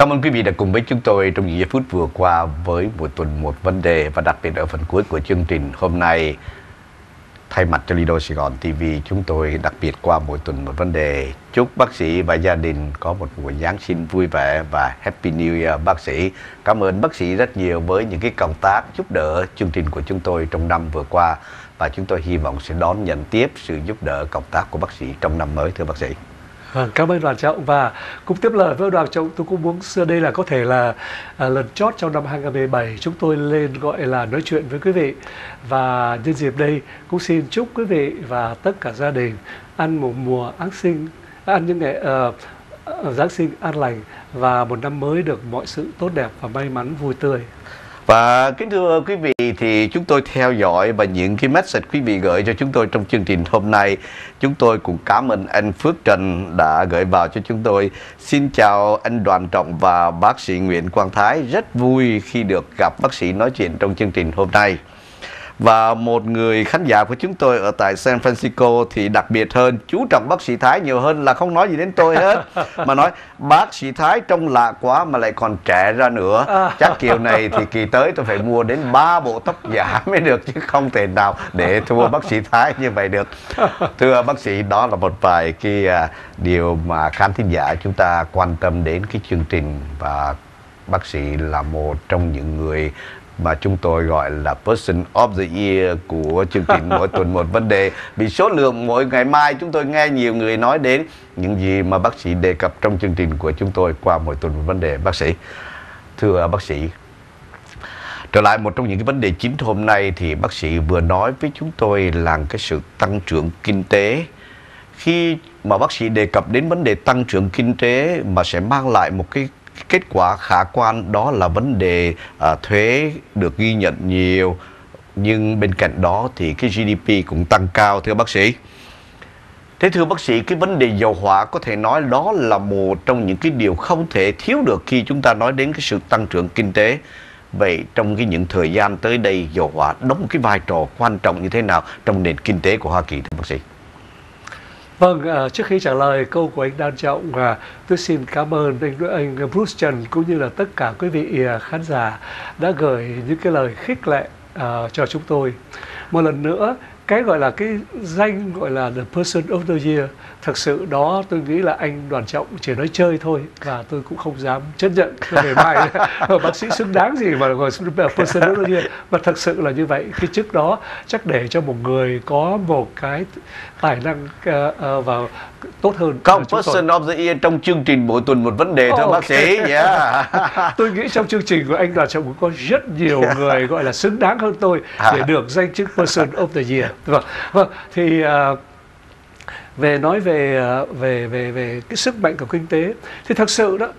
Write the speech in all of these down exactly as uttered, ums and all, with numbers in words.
Cảm ơn quý vị đã cùng với chúng tôi trong những giây phút vừa qua với mỗi tuần một vấn đề, và đặc biệt ở phần cuối của chương trình hôm nay, thay mặt cho Lido Sài Gòn ti vi, chúng tôi đặc biệt qua mỗi tuần một vấn đề. Chúc bác sĩ và gia đình có một mùa Giáng sinh vui vẻ và Happy New Year bác sĩ. Cảm ơn bác sĩ rất nhiều với những cái công tác giúp đỡ chương trình của chúng tôi trong năm vừa qua, và chúng tôi hy vọng sẽ đón nhận tiếp sự giúp đỡ công tác của bác sĩ trong năm mới, thưa bác sĩ. Vâng, cảm ơn Đoàn Trọng, và cũng tiếp lời với Đoàn Trọng, tôi cũng muốn xưa đây là có thể là à, lần chót trong năm hai không một bảy chúng tôi lên gọi là nói chuyện với quý vị, và nhân dịp đây cũng xin chúc quý vị và tất cả gia đình ăn một mùa Giáng sinh, ăn những ngày uh, Giáng sinh an lành và một năm mới được mọi sự tốt đẹp và may mắn vui tươi. Và kính thưa quý vị, thì chúng tôi theo dõi và những cái message quý vị gửi cho chúng tôi trong chương trình hôm nay. Chúng tôi cũng cảm ơn anh Phước Trần đã gửi vào cho chúng tôi. Xin chào anh Đoàn Trọng và bác sĩ Nguyễn Quang Thái. Rất vui khi được gặp bác sĩ nói chuyện trong chương trình hôm nay. Và một người khán giả của chúng tôi ở tại San Francisco thì đặc biệt hơn, chú trọng bác sĩ Thái nhiều hơn là không nói gì đến tôi hết, mà nói bác sĩ Thái trông lạ quá mà lại còn trẻ ra nữa. Chắc kiểu này thì kỳ tới tôi phải mua đến ba bộ tóc giả mới được, chứ không thể nào để thua bác sĩ Thái như vậy được. Thưa bác sĩ, đó là một vài cái điều mà khán thính giả chúng ta quan tâm đến cái chương trình, và bác sĩ là một trong những người mà chúng tôi gọi là Person of the Year của chương trình mỗi tuần một vấn đề. Vì số lượng mỗi ngày mai chúng tôi nghe nhiều người nói đến những gì mà bác sĩ đề cập trong chương trình của chúng tôi qua mỗi tuần một vấn đề. Bác sĩ, thưa bác sĩ, trở lại một trong những cái vấn đề chính hôm nay, thì bác sĩ vừa nói với chúng tôi là cái sự tăng trưởng kinh tế. Khi mà bác sĩ đề cập đến vấn đề tăng trưởng kinh tế mà sẽ mang lại một cái kết quả khả quan, đó là vấn đề à, thuế được ghi nhận nhiều, nhưng bên cạnh đó thì cái giê đê pê cũng tăng cao, thưa bác sĩ. Thế thưa bác sĩ, cái vấn đề dầu hỏa có thể nói đó là một trong những cái điều không thể thiếu được khi chúng ta nói đến cái sự tăng trưởng kinh tế. Vậy trong cái những thời gian tới đây, dầu hỏa đóng một cái vai trò quan trọng như thế nào trong nền kinh tế của Hoa Kỳ, thưa bác sĩ? Vâng, uh, trước khi trả lời câu của anh Đoàn Trọng, uh, tôi xin cảm ơn anh, anh Bruce Trần cũng như là tất cả quý vị uh, khán giả đã gửi những cái lời khích lệ uh, cho chúng tôi. Một lần nữa, cái gọi là cái danh gọi là The Person of the Year, thật sự đó tôi nghĩ là anh Đoàn Trọng chỉ nói chơi thôi, và tôi cũng không dám chấp nhận ngày mai bác sĩ xứng đáng gì mà gọi Person of the Year. Và thật sự là như vậy, cái chức đó chắc để cho một người có một cái tài năng uh, uh, vào tốt hơn. Không, Person of the Year trong chương trình mỗi tuần một vấn đề, thưa oh, bác sĩ. Yeah. Tôi nghĩ trong chương trình của anh Đoàn Trọng cũng có rất nhiều người gọi là xứng đáng hơn tôi để được danh chức Person of the Year. Vâng, vâng, thì uh, về nói về uh, về về về cái sức mạnh của kinh tế, thì thật sự đó,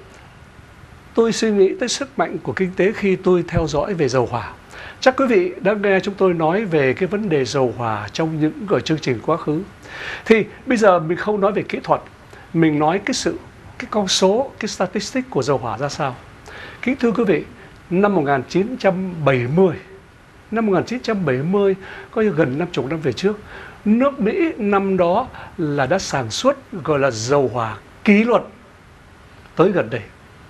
tôi suy nghĩ tới sức mạnh của kinh tế khi tôi theo dõi về dầu hỏa. Chắc quý vị đã nghe chúng tôi nói về cái vấn đề dầu hỏa trong những ở chương trình quá khứ. Thì bây giờ mình không nói về kỹ thuật, mình nói cái sự cái con số, cái statistic của dầu hỏa ra sao. Kính thưa quý vị, năm một nghìn chín trăm bảy mươi, năm một nghìn chín trăm bảy mươi, có như gần năm mươi năm về trước, nước Mỹ năm đó là đã sản xuất gọi là dầu hỏa kỷ luật tới gần đây.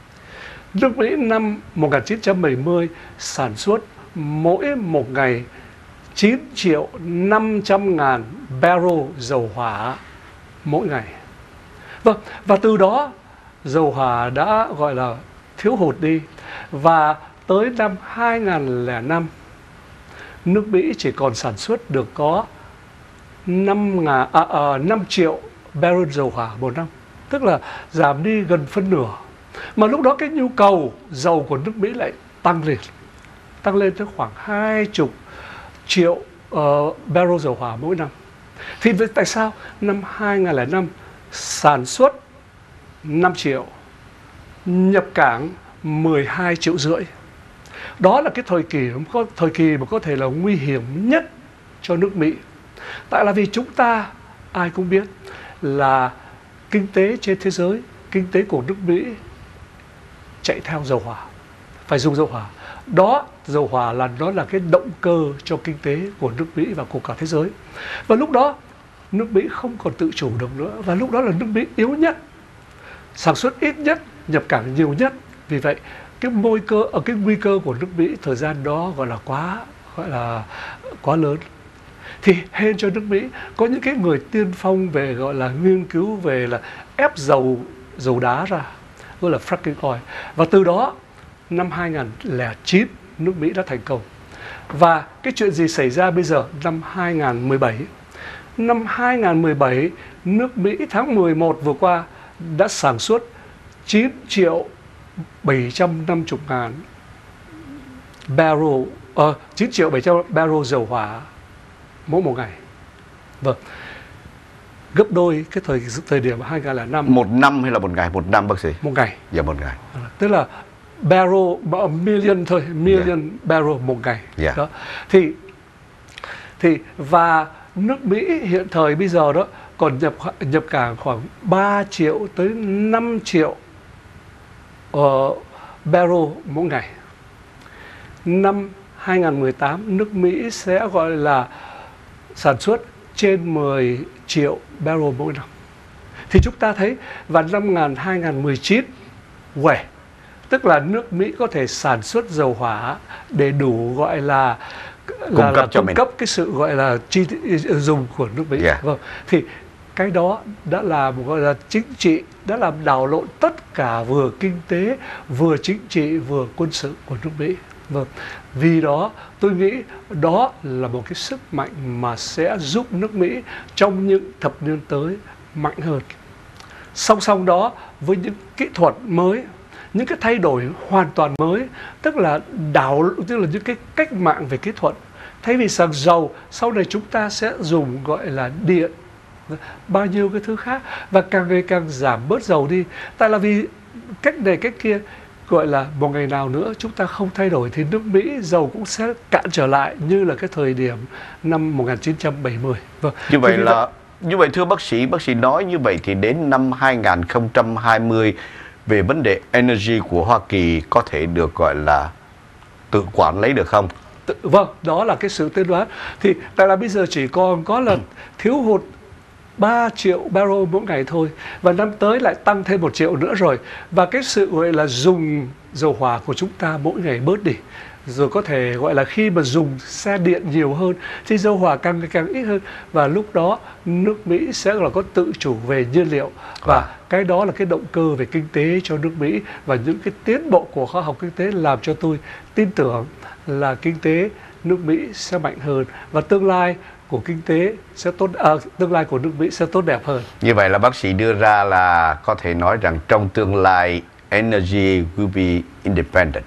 Nước Mỹ năm một nghìn chín trăm bảy mươi sản xuất mỗi một ngày chín triệu năm trăm ngàn barrel dầu hỏa mỗi ngày. Vâng, và từ đó dầu hỏa đã gọi là thiếu hụt đi, và tới năm hai nghìn không trăm lẻ năm, nước Mỹ chỉ còn sản xuất được có năm, à, à, năm triệu barrel dầu hỏa một năm, tức là giảm đi gần phân nửa. Mà lúc đó cái nhu cầu dầu của nước Mỹ lại tăng lên, tăng lên tới khoảng hai mươi triệu uh, barrel dầu hỏa mỗi năm. Thì tại sao năm hai nghìn không trăm lẻ năm sản xuất năm triệu, nhập cảng mười hai triệu rưỡi? Đó là cái thời kỳ thời kỳ mà có thể là nguy hiểm nhất cho nước Mỹ. Tại là vì chúng ta ai cũng biết là kinh tế trên thế giới, kinh tế của nước Mỹ chạy theo dầu hỏa, phải dùng dầu hỏa. Đó, dầu hỏa là nó là cái động cơ cho kinh tế của nước Mỹ và của cả thế giới. Và lúc đó nước Mỹ không còn tự chủ được nữa, và lúc đó là nước Mỹ yếu nhất, sản xuất ít nhất, nhập cảng nhiều nhất, Vì vậy cái nguy cơ ở cái nguy cơ của nước Mỹ thời gian đó gọi là quá gọi là quá lớn. Thì hên cho nước Mỹ có những cái người tiên phong về gọi là nghiên cứu về là ép dầu dầu đá ra, gọi là fracking oil. Và từ đó năm hai nghìn lẻ chín nước Mỹ đã thành công. Và cái chuyện gì xảy ra bây giờ năm hai nghìn mười bảy? Năm hai nghìn mười bảy, nước Mỹ tháng mười một vừa qua đã sản xuất chín triệu bảy trăm năm mươi ngàn barrel, uh, chín triệu bảy trăm barrel dầu hỏa mỗi một ngày. Vâng, gấp đôi cái thời thời điểm hai nghìn lẻ năm. Một năm hay là một ngày? Một năm bác sĩ? Một ngày. Dạ, một ngày. Tức là barrel, million thôi, million yeah. barrel một ngày. Yeah. Đó. Thì thì và nước Mỹ hiện thời bây giờ đó còn nhập nhập cảng khoảng ba triệu tới năm triệu uh, barrel mỗi ngày. Năm hai nghìn mười tám nước Mỹ sẽ gọi là sản xuất trên mười triệu barrel mỗi năm. Thì chúng ta thấy vào năm hai nghìn mười chín, quẻ, tức là nước Mỹ có thể sản xuất dầu hỏa để đủ gọi là cung là, cấp là cho cung mình. cấp cái sự gọi là chi dùng của nước Mỹ. Yeah. Vâng. Thì cái đó đã làm gọi là chính trị, đã làm đảo lộn tất cả vừa kinh tế, vừa chính trị, vừa quân sự của nước Mỹ. Vâng. Vì đó tôi nghĩ đó là một cái sức mạnh mà sẽ giúp nước Mỹ trong những thập niên tới mạnh hơn. Song song đó với những kỹ thuật mới, những cái thay đổi hoàn toàn mới, tức là đảo tức là những cái cách mạng về kỹ thuật. Thay vì xăng dầu, sau này chúng ta sẽ dùng gọi là điện, bao nhiêu cái thứ khác, và càng ngày càng giảm bớt dầu đi. Tại là vì cách này cách kia, gọi là một ngày nào nữa chúng ta không thay đổi thì nước Mỹ dầu cũng sẽ cạn trở lại như là cái thời điểm năm một nghìn chín trăm bảy mươi. Vâng. Như vậy là như vậy thưa bác sĩ, bác sĩ nói như vậy thì đến năm hai nghìn không trăm hai mươi về vấn đề energy của Hoa Kỳ có thể được gọi là tự quản lấy được không? Tự, vâng, đó là cái sự tiên đoán. Thì tại là bây giờ chỉ còn có là thiếu hụt ba triệu barrel mỗi ngày thôi, và năm tới lại tăng thêm một triệu nữa rồi, và cái sự gọi là dùng dầu hỏa của chúng ta mỗi ngày bớt đi, rồi có thể gọi là khi mà dùng xe điện nhiều hơn thì dầu hỏa càng ngày càng ít hơn, và lúc đó nước Mỹ sẽ là có tự chủ về nhiên liệu, và à. cái đó là cái động cơ về kinh tế cho nước Mỹ, và những cái tiến bộ của khoa học kinh tế làm cho tôi tin tưởng là kinh tế nước Mỹ sẽ mạnh hơn, và tương lai của kinh tế sẽ tốt, à, tương lai của nước Mỹ sẽ tốt đẹp hơn. Như vậy là bác sĩ đưa ra là có thể nói rằng trong tương lai energy will be independent.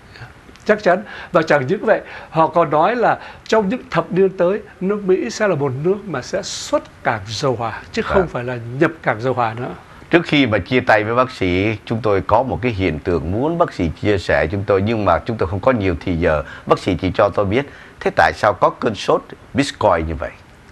Chắc chắn. Và chẳng những vậy, họ còn nói là trong những thập niên tới, nước Mỹ sẽ là một nước mà sẽ xuất cảng dầu hỏa, chứ không à. phải là nhập cảng dầu hỏa nữa. Trước khi mà chia tay với bác sĩ, chúng tôi có một cái hiện tượng muốn bác sĩ chia sẻ chúng tôi, nhưng mà chúng tôi không có nhiều thì giờ. Bác sĩ chỉ cho tôi biết, thế tại sao có cơn sốt Bitcoin như vậy?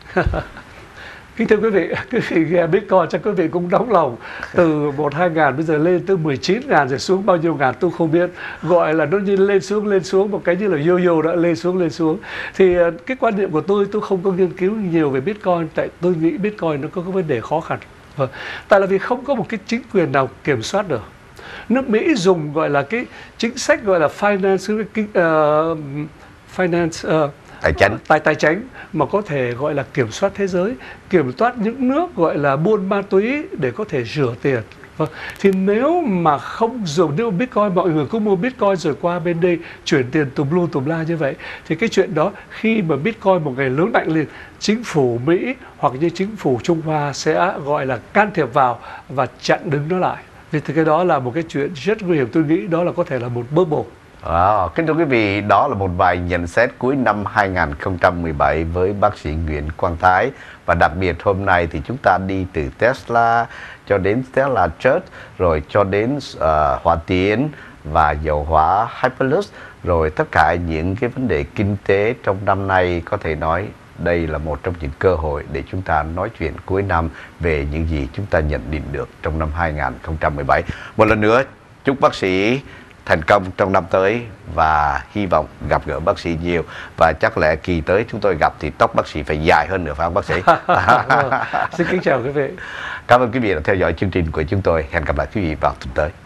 Kính thưa quý vị, quý vị nghe Bitcoin chắc quý vị cũng nóng lòng. Từ một hai ngàn bây giờ lên tới mười chín ngàn rồi xuống bao nhiêu ngàn tôi không biết. Gọi là nó như lên xuống lên xuống, một cái như là yo-yo đã lên xuống lên xuống. Thì cái quan niệm của tôi, tôi không có nghiên cứu nhiều về Bitcoin, tại tôi nghĩ Bitcoin nó có cái vấn đề khó khăn. Vâng. Tại là vì không có một cái chính quyền nào kiểm soát được. Nước Mỹ dùng gọi là cái chính sách gọi là finance, uh, finance uh, tài chính tài tài chính mà có thể gọi là kiểm soát thế giới, kiểm soát những nước gọi là buôn ma túy để có thể rửa tiền. Vâng. Thì nếu mà không dùng, nếu Bitcoin mọi người cứ mua Bitcoin rồi qua bên đây chuyển tiền tùm lum tùm la như vậy, thì cái chuyện đó khi mà Bitcoin một ngày lớn mạnh lên, chính phủ Mỹ hoặc như chính phủ Trung Hoa sẽ gọi là can thiệp vào và chặn đứng nó lại. Vì thì cái đó là một cái chuyện rất nguy hiểm. Tôi nghĩ đó là có thể là một bubble. À, kính thưa quý vị, đó là một vài nhận xét cuối năm hai nghìn không trăm mười bảy với bác sĩ Nguyễn Quang Thái. Và đặc biệt hôm nay thì chúng ta đi từ Tesla cho đến Tesla Church, rồi cho đến uh, Hỏa Tiến và dầu hỏa Hyperloop, rồi tất cả những cái vấn đề kinh tế trong năm nay. Có thể nói đây là một trong những cơ hội để chúng ta nói chuyện cuối năm về những gì chúng ta nhận định được trong năm hai nghìn không trăm mười bảy. Một lần nữa, chúc bác sĩ thành công trong năm tới và hy vọng gặp gỡ bác sĩ nhiều, và chắc lẽ kỳ tới chúng tôi gặp thì tóc bác sĩ phải dài hơn nữa, phải không bác sĩ? Xin kính chào quý vị. Cảm ơn quý vị đã theo dõi chương trình của chúng tôi. Hẹn gặp lại quý vị vào tuần tới.